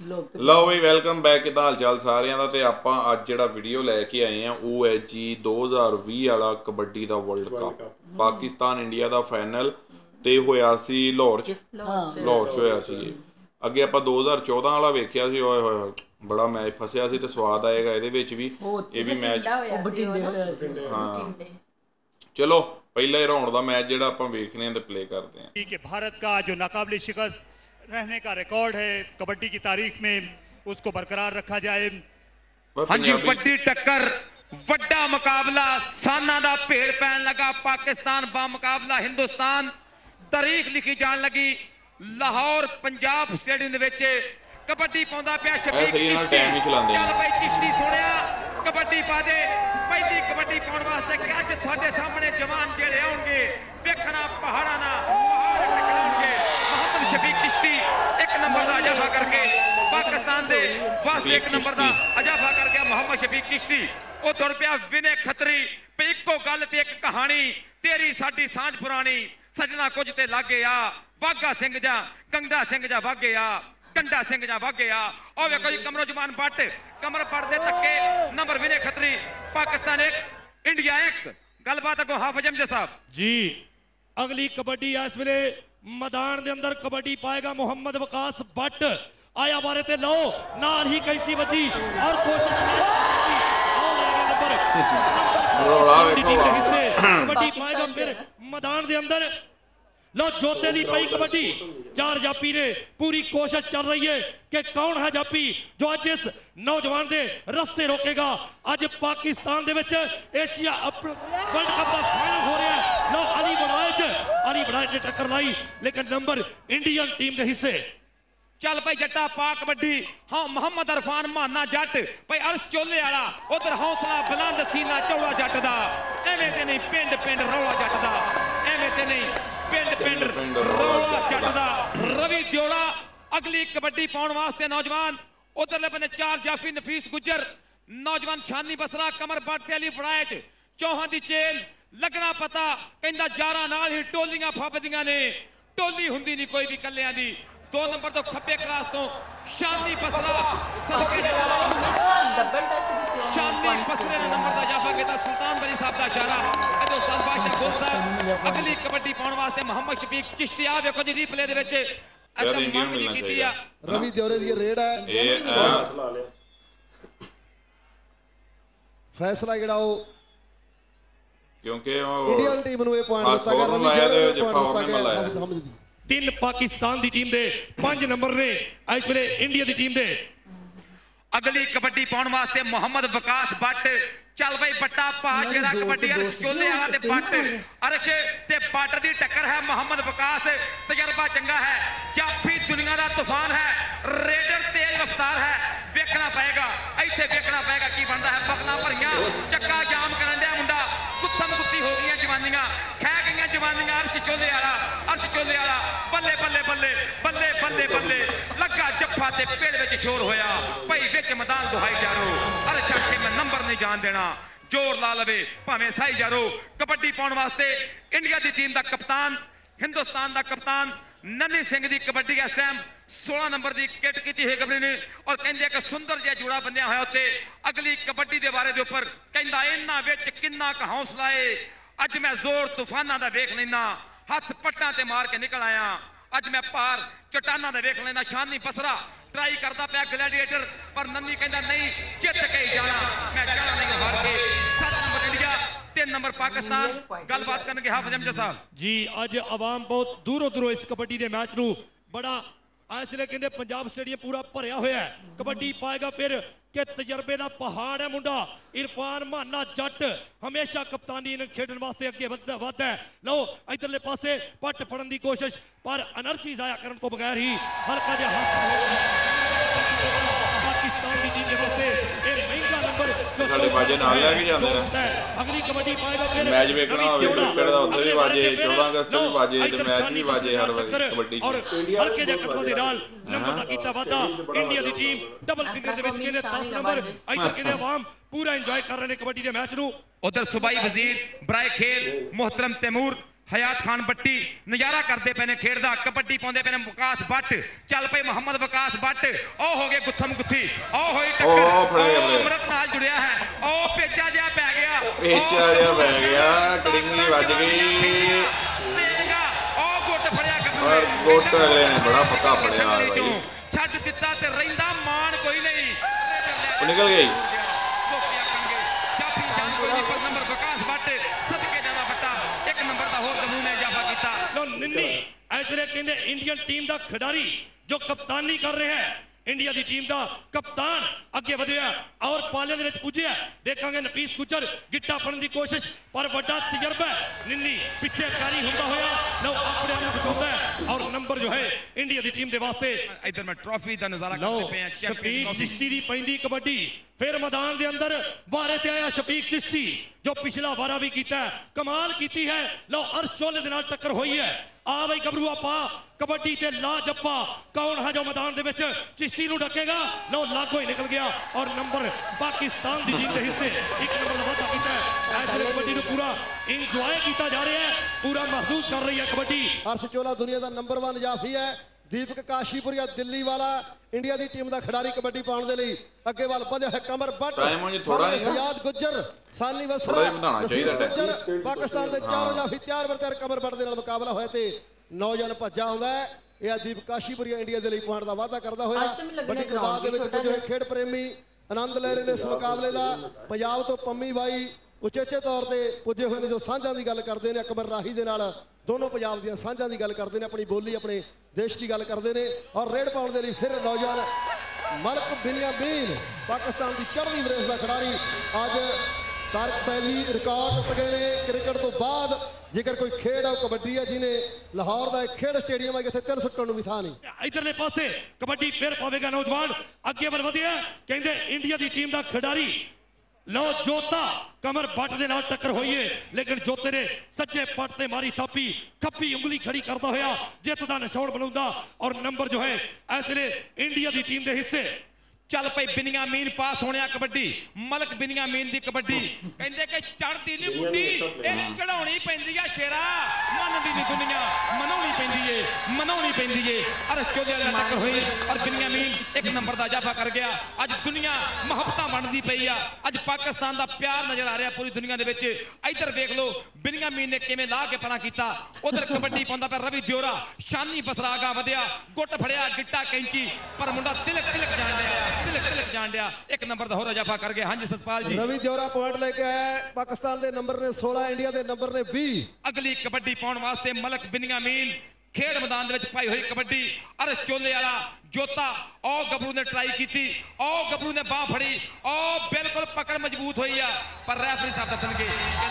लो भाई welcome back. किदा हाल चाल सारिਆਂ ਦਾ ਤੇ ਆਪਾਂ ਅੱਜ ਜਿਹੜਾ ਵੀਡੀਓ ਲੈ ਕੇ ਆਏ ਆ ਉਹ ਹੈ ਜੀ 2020 ਵਾਲਾ ਕਬੱਡੀ ਦਾ ਵਰਲਡ ਕੱਪ ਪਾਕਿਸਤਾਨ ਇੰਡੀਆ ਦਾ ਫਾਈਨਲ ਤੇ ਹੋਇਆ ਸੀ ਲਾਹੌਰ 'ਚ ਹੋਇਆ ਸੀ। ਅੱਗੇ ਆਪਾਂ 2014 ਵਾਲਾ ਵੇਖਿਆ ਸੀ। ਓਏ ਹੋਏ ਬੜਾ ਮੈਚ ਫਸਿਆ ਸੀ ਤੇ ਸਵਾਦ ਆਏਗਾ ਇਹਦੇ ਵਿੱਚ ਵੀ। ਇਹ ਵੀ ਮੈਚ ਹਾਂ ਚਲੋ ਪਹਿला राउंड ਦਾ मैच ਜਿਹੜਾ ਆਪਾਂ ਵੇਖਨੇ ਆ ਤੇ प्ले करते हैं कि भारत का जो नाकाबिले शिकस्त रहने का रिकॉर्ड है कबड्डी की तारीख में उसको बरकरार रखा जाए। हाँ जी वड्डी टक्कर वड्डा मुकाबला साना दा भेड़ पैन लगा पाकिस्तान बा मुकाबला हिंदुस्तान तारीख लिखी जान लगी। लाहौर पंजाब स्टेडियम दे विच कबड्डी पाउंदा पिया शफीक चिश्ती। चल भाई चिश्ती सोहणिया कबड्डी पा दे। पहली कबड्डी पाउण वास्ते कि अज तुहाडे सामने जवान जेड़े आउणगे वेखना पहाड़ां दा पहाड़ टकराउणगे। मोहम्मद शफीक चिश्ती एक नंबर दा अजाफा करके पाकिस्तान दे वास्ते एक नंबर दा अजाफा कर गया मोहम्मद शफीक चिश्ती। ओ तुर पिया विनय खत्री पे इक्को गल ते एक कहानी तेरी साडी सांझ पुरानी सजना कुछ ते लागे आ वाघा सिंह जा कंडा सिंह जा वागे आ कंडा सिंह जा वागे आ। और वेखो जी कमरो जमान बट कमर पड़ दे धक्के नंबर विनय खत्री पाकिस्तान एक इंडिया एक। गलबात अगो हाफिज अहमद साहब जी। अगली कबड्डी इस वेले मैदान दे अंदर कबड्डी पाएगा मोहम्मद वकास भट्ट आया बारे ते लो नाल ही कैंची बची और कोशिश कबड्डी पाएगा फिर मैदान दे अंदर लो जोते दी पई कबड्डी चार जापी ने पूरी कोशिश चल रही है कि कौन है जापी जो अज इस नौजवान दे रस्ते रोकेगा। अज पाकिस्तान दे विच एशिया वर्ल्ड कप का फाइनल हो रहा है। लो अली बड़ाए ने टक्कर लाई लेकिन नंबर इंडियन टीम के हिस्से। चल भाई जट्टा पा कबड्डी हाँ मोहम्मद अरफान माना जट भाई अर्श चोले वाला उधर हौसला बुलंद सीना चौड़ा जट दा एवें ते नहीं पिंड पिंड रौला जट दा एवें ते नहीं पिंड पिंड रौला जट दा। रवि दियोड़ा अगली कबड्डी पाउण वास्ते नौजवान उधरले बने चार जाफी नफीस गुजर नौजवान शानी बसरा कमर बट ते अली फड़ाए चौहान दी चेल लगना पता कहंदा यारां नाल ही टोलियां फबदियां ने टोली हुंदी नहीं कोई भी कल्लियां दी। 2 नंबर तो खब्बे क्रास तो शानी बसरा शानी बसरे ने नंबर दा जाफा कीता सुल्तान बनी साहब दा इशारा अदो उस्ताद बादशाह गुल साहब अगली कबड्डी पाउण वास्ते मोहम्मद शफीक चिश्ती आ वेखो जी रीप्ले दे विच एकदम मांग कीती आ रवि दियोरे दी रेड है फैसला जेड़ा ओ क्योंकि इंडियन टीम नु ए पॉइंट दिता गया रवि दियोरे नु पॉइंट दिता गया हाफिज अहमद दी 3 पाकिस्तान दी टीम दे 5 नंबर ने इस वेले इंडिया दी टीम दे। अगली कबड्डी पाउण वास्ते मोहम्मद वकास भट्ट चल भाई बट्टा पाशेरा कबड्डी अर्श चोले वाला ते भट्ट अर्श ते भट्ट दी टक्कर है मोहम्मद वकास तजर्बा चंगा है जाफी दुनिया दा तूफान है रेडर तेज रफ्तार है वेखना पएगा इत्थे वेखना पएगा की बनदा है। बगला भरियां चक्का जाम करन दिया मुंडा कुत्थन कुत्ती हो गईयां जवानियां खै गईयां जवानियां अर्श चोले वाला बल्ले बल्ले बल्ले बल्ले बल्ले बल्ले लगा जफ्फा ते पेड़ विच शोर होया भाई विच मैदान दुहाई जारो अर्श आखे मैं नंबर नहीं जान देना जोर ला लवे भावें साई जारो। कबड्डी पाउण वास्ते इंडिया दी टीम दा कप्तान हिंदुस्तान दा कप्तान नन्नी सिंह दी कबड्डी इस टाइम 16 नंबर दी किट कीती है गबरी ने और कहंदे कि सुंदर जिहा जुड़ा बंदिया होया उत्ते अगली कबड्डी दे बारे दे उपर कहंदा इन्हां विच किन्ना क हौसला है अज मैं जोर तूफानां दा वेख लैना हथ पट्टां ते मार के निकल आया अज मैं पार चट्टानां दा वेख लैना। शानी बसरा ट्राई करता पाया ग्लैडिएटर पर नन्नी कहंदा नहीं जित के ही जाना मैं जाना नहीं हार के। 7 नंबर इंडिया 3 नंबर पाकिस्तान गलबात करनगे हाफिज अहमद साहब जी। अज आवाम बहुत दूरों इस कबड्डी दे मैच नू बड़ा इसलिए कहते पंजाब स्टेडियम पूरा भरया होया है। कबड्डी पाएगा फिर कि तजर्बे का पहाड़ है मुंडा इरफान माना जट हमेशा कप्तानी खेडन वास्ते अगे वधदा है। लो इधरले पासे पट फड़न की कोशिश पर एनर्जी जाया करन को बगैर ही हल्का जिहा पाकिस्तान की टीम के वास्ते एक महंगा नंबर साडे बाजे नाल लेके जांदे ने। अगली कबड्डी पाएगा फिर मैच वेखना होवे क्रिकेट दा उधर भी बाजे 14 अगस्त भी बाजे ते मैच भी बाजे हर वारी कबड्डी और हल्के जिहा कदमां दे नाल नंबर दा कीता वादा इंडिया दी टीम डबल फिंगर दे विच कहंदे 10 नंबर इधर कहंदे आवाम पूरा एंजॉय कर रहे हैं कबड्डी दे मैच नू। उधर सुबाई वजीर बराए खेल मोहतरम तैमूर हयात खान बट्टी नज़ारा करते पे ने खेड दा कबड्डी पाउंदे पे ने विकास भट्ट चल पे मोहम्मद विकास भट्ट ओ हो गए गुत्थम गुत्थी ओ होई टक्कर अमृत नाल जुड़िया है ओ पेचा जा पै गया कड़िंगली वज गई ओ गुट फड़िया और गुट अगले ने बड़ा पक्का फड़िया छड्ड दित्ता ते रहिंदा मान कोई नहीं निकल गई नंबर विकास भट्ट सदके जाना बट्टा एक नंबर दा होर दमू ने इजाफा कीता लो निन्नी इधर कहंदे इंडियन टीम दा खिडारी जो कप्तानी कर रहे हैं इंडिया की टीम का कप्तान अगे बढ़िया और पाले दे विच पुज्जिया देखांगे नफीस गुजर गिट्टा फड़न की कोशिश पर बड़ा तजर्बा निन्नी पिछे कारी हुंदा होया लो अपने आप बचाउंदा है और नंबर जो है इंडिया की टीम दे वास्ते इधर मैं ट्रॉफी दा नजारा लो करते पे हैं शफीक चिश्ती दी पैंदी कबड्डी फिर मैदान के अंदर वारे ते आया शफीक चिश्ती जो पिछला वारा भी कीता कमाल कीती है लो अर्श चोले दे नाल टक्कर हुई है आ बई गबरूआ पा कबड्डी ते ला जप्पा कौन है जो मैदान दे विच चिश्ती नूं ढकेगा लो लागो ही निकल गया और नंबर पाकिस्तान दी टीम दे हिस्से एक नंबर दा वादा कीता है ऐसे कबड्डी नूं पूरा इंजॉय कीता जा रहा है पूरा महसूस कर रही है कबड्डी अर्श चोला दुनिया दा नंबर 1 जाफी है दीपक काशीपुरिया दिल्ली वाला इंडिया की टीम का खिडारी कबड्डी पाने के लिए अगे वाल बढ़िया है कमर भट्ट सयाद गुज्जर सानी वसरा नफीस गुज्जर पाकिस्तान के चारों जाफी तैयार बर तैयार कमर भट्ट के मुकाबला होया ते नौजवान भज्जा आउंदा है यह दीप काशीपुरिया इंडिया के लिए पाने का वादा करता होया बड़ी तादाद में जो है खेड प्रेमी आनंद ले रहे हैं इस मुकाबले का पंजाब तो पम्मी बाई उचेचे तौर पर पुजे हुए जो साझा की गल करते हैं अकबर राही के नाल दोनों पंजाब दी साझा की गल करते हैं अपनी बोली अपने देश की गल करते हैं और रेड पाने के लिए फिर नौजवान मलक बिनियामीन पाकिस्तान की चढ़ती वरेस का खिडारी अज तारक सैदी रिकॉर्ड टुट गए हैं क्रिकेट तो बाद जेकर कोई खेड है कबड्डी है जिन्हें लाहौर का एक खेड स्टेडियम है जिथे 3 सुट्टन भी था नहीं इधरले पासे कबड्डी फिर पावेगा नौजवान अगे बढ़िया कहते इंडिया की टीम का खिडारी लो जोता कमर भट्ट दे नाल टक्कर हुई है लेकिन जोते ने सज्जे पट ते मारी थापी खप्पी उंगली खड़ी करता होया जित दा निशान बनाउंदा और नंबर जो है ऐसे इंडिया की टीम के हिस्से चल पई बिनियामीन पास होने कबड्डी मलक बिनियामीन दी कबड्डी कहंदे कि चढ़दी नी बुड्डी ए चढ़ाउणी पैंदी आ शेरा मनदी नी दुनिया मनाउणी पैंदी है अरे चौधरी दा टक्कर हुई और बिनियामीन एक नंबर दा इजाफा कर गया अज दुनिया मोहब्बतां बनदी पई आ अज पाकिस्तान दा प्यार नजर आ रहा पूरी दुनिया दे विच इधर देख लो बिनियामीन ने किवें ला के पना कीता उधर कबड्डी पाउंदा पे रवि दियोरा शानी बसरा आगा वधिया गुट फड़िया गिट्टा कैंची पर मुंडा तिलक जान दिया एक नंबर दा होर इजाफा कर गया हां जी सतपाल जी रवि दियोरा पॉइंट लेके आया पाकिस्तान दे नंबर ने 16 इंडिया दे नंबर ने 20 अगली कबड्डी पाउण वास्ते मलक बिनियामीन खेड मैदान दे विच पाई हुई कबड्डी अरे चोले वाला जोता ओ गबरू ने ट्राई की ओ गबरू ने बाह फड़ी ओ बिल्कुल पकड़ मजबूत हुई है पर रेफरी साहब दसणगे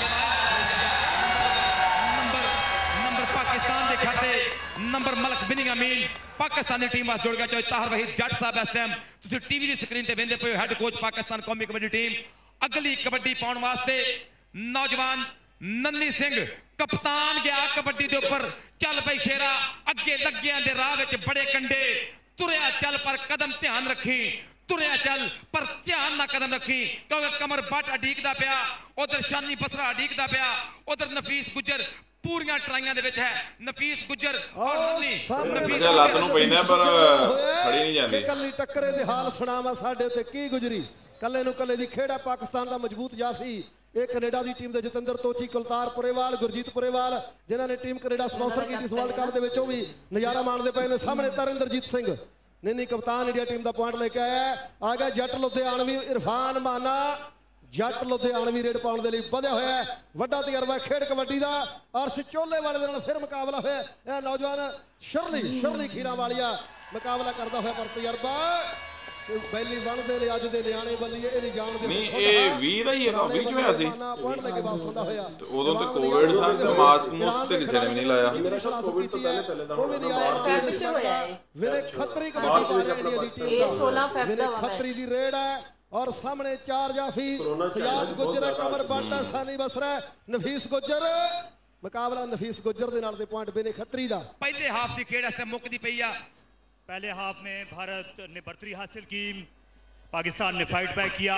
नंबर पाकिस्तान दे खाते नंबर मलक बिनियामीन पाकिस्तानी टीम वास जुड़ गया चाहे ताहर वहीद जट साहब इस टाइम तुसीं टीवी दी स्क्रीन ते वेंदे पे हेड कोच पाकिस्तान कौमी कबड्डी टीम अगली कबड्डी पाउण वास्ते नौजवान नन्नी सिंह कप्तान गया कबड्डी के उपर चल पई शेरा अगे लग्गियां दे राह विच बड़े कंडे तुरया चल पर कदम ध्यान रखी तुरया चल पर ध्यान ना कदम रखी क्योंकि कमर भट्ट अडीकदा पिया उधर शानी बसरा अडीकदा पिया उधर नफीस गुजर पूरियां ट्राइयां दे विच है नफीस गुजर और नफीस लत नूं पैंदा पर खड़ी नहीं जांदी कल्ली टक्करे दे हाल सुणावा साडे ते की गुजरी कल्ले नूं कल्ले दी खेड़ा पाकिस्तान दा मजबूत जाफी एक कनेडा की टीम के जतिंदर तोची कुलतार पुरेवाल गुरजीत पुरेवाल जिन्होंने टीम कनेडा स्पॉन्सर की इस वर्ल्ड कप के भी नज़ारा माणते पे ने सामने तरिंदरजीत सिंह निन्नी कप्तान इंडिया टीम का पॉइंट लेके आया आ गया जट लुधियानवी इरफान माना जट लुधियानवी रेड पाने के लिए बढ़िया होया वड्डा तजर्बा खेड कबड्डी का अर्श चोले वाले दे नाल फिर मुकाबला होया यह नौजवान शर्ली खीरा वालिया मुकाबला करता हुआ पर तजर्बा बैली बनते ने अज दे नियाणे बल्लीए इहदी जान दे नहीं ए 20 ਦਾ ਹੀ ਹੈ 20 ਚ ਹੋਇਆ ਸੀ पॉइंट लेके वापस आंदा होया ਉਦੋਂ ਤੇ ਕੋਵਿਡ ਸਨ ਤੇ ਮਾਸਕ ਮੁਸਕ ਤੇ ਕਿਸੇ ਨੇ ਨਹੀਂ ਲਾਇਆ ਉਹ ਵੀ ਨਹੀਂ ਆਇਆ ਵੀਰੇ ਖੱਤਰੀ ਕਬੱਡੀ ਪਾ ਰਹੀ ਇੰਡੀਆ ਦੀ ਟੀਮ ਇਹ 16 ਫੈਬ ਦਾ ਵਾ खतरी दी रेड है और सामने चार जाफी सयाद गुजर कमर बाटा सानी बसरा नफीस गुजर मुकाबला नफीस गुजर दे नाल दे पॉइंट बेने खतरी दा पहले हाफ दी खेड इस टाइम मुकदी पई आ पहले हाफ में भारत ने बढ़तरी हासिल की पाकिस्तान ने फाइट बैक किया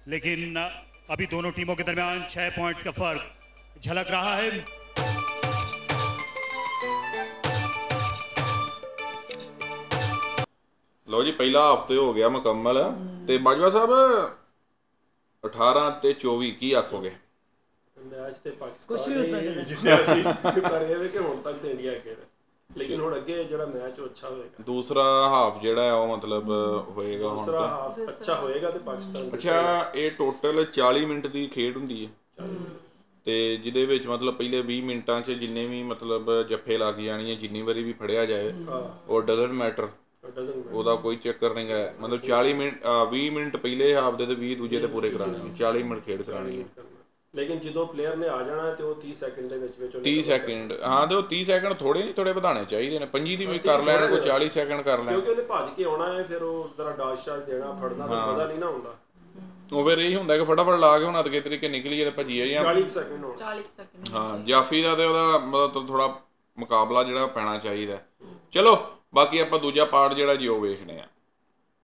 लेकिन अभी दोनों टीमों के दरमियान 6 पॉइंट्स का फर्क झलक रहा है। ਲਓ ਜੀ ਪਹਿਲਾ ਹਫ਼ਤੇ ਹੋ ਗਿਆ ਮੁਕੰਮਲ ਤੇ ਬਾਜਵਾ ਸਾਹਿਬ 18 ਤੇ 24 ਕੀ ਆਖੋਗੇ? ਮੈਚ ਤੇ ਪਾਕਿਸਤਾਨ ਜਿੱਤਿਆ ਸੀ, ਪਰ ਇਹ ਵੀ ਕਿ ਹੁਣ ਤੱਕ ਤੇ ਇੰਡੀਆ ਅੱਗੇ ਹੈ, ਲੇਕਿਨ ਹੁਣ ਅੱਗੇ ਜਿਹੜਾ ਮੈਚ ਉਹ ਅੱਛਾ ਹੋਏਗਾ। ਦੂਸਰਾ ਹਾਫ ਜਿਹੜਾ ਹੈ ਉਹ ਮਤਲਬ ਹੋਏਗਾ ਹੁਣ ਦੂਸਰਾ ਹਾਫ ਅੱਛਾ ਹੋਏਗਾ ਤੇ ਪਾਕਿਸਤਾਨ ਅੱਛਾ। ਇਹ ਟੋਟਲ 40 ਮਿੰਟ ਦੀ ਖੇਡ ਹੁੰਦੀ ਹੈ ਤੇ ਜਿਹਦੇ ਵਿੱਚ ਮਤਲਬ ਪਹਿਲੇ 20 ਮਿੰਟਾਂ 'ਚ ਜਿੰਨੇ ਵੀ ਮਤਲਬ ਜੱਫੇ ਲੱਗ ਜਾਣੀਆਂ, ਜਿੰਨੀ ਵਾਰੀ ਵੀ ਫੜਿਆ ਜਾਏ ਉਹ ਡਜ਼ਨਟ ਮੈਟਰ, ਉਹਦਾ ਕੋਈ ਚੱਕਰ ਨਹੀਂ ਹੈ। ਮਤਲਬ 40 ਮਿੰਟ 20 ਮਿੰਟ ਪਹਿਲੇ ਹਾਫ ਦੇ ਤੇ 20 ਦੂਜੇ ਤੇ ਪੂਰੇ ਕਰਾਣੇ, 40 ਮਿੰਟ ਖੇਡ ਕਰਾਣੀ ਹੈ। ਲੇਕਿਨ ਜਦੋਂ ਪਲੇਅਰ ਨੇ ਆ ਜਾਣਾ ਤੇ ਉਹ 30 ਸੈਕਿੰਡ ਦੇ ਵਿੱਚ 30 ਸੈਕਿੰਡ ਹਾਂ, ਤੇ ਉਹ 30 ਸੈਕਿੰਡ ਥੋੜੇ ਨਹੀਂ ਥੋੜੇ ਵਧਾਣੇ ਚਾਹੀਦੇ ਨੇ। 25 ਦੀ ਵੀ ਕਰ ਲੈਣ, ਕੋਈ 40 ਸੈਕਿੰਡ ਕਰ ਲੈਣ, ਕਿਉਂਕਿ ਉਹਨੇ ਭੱਜ ਕੇ ਆਉਣਾ ਹੈ, ਫਿਰ ਉਹ ਜ਼ਰਾ ਡਾਸ਼ ਸ਼ਾਟ ਦੇਣਾ ਫੜਨਾ ਤਾਂ ਪਤਾ ਨਹੀਂ ਨਾ ਹੁੰਦਾ। ਉਹ ਫਿਰ ਇਹੀ ਹੁੰਦਾ ਕਿ ਫਟਾਫਟ ਲਾ ਕੇ ਹੁਣ ਅਦਕੇ ਤਰੀਕੇ ਨਿਕਲੀਏ ਤੇ ਭੱਜੀਏ ਜਾਂ 40 ਸੈਕਿੰਡ ਹਾਂ। ਜਾਫੀ ਦਾ ਤੇ ਉਹਦਾ ਮਤਲਬ ਥੋੜਾ ਮੁਕਾਬਲਾ ਜਿਹੜਾ ਪੈਣਾ ਚਾਹੀਦਾ। ਚਲੋ ਬਾਕੀ ਆਪਾਂ ਦੂਜਾ ਪਾਰਟ ਜਿਹੜਾ ਜੀ ਉਹ ਵੇਖਦੇ ਆ।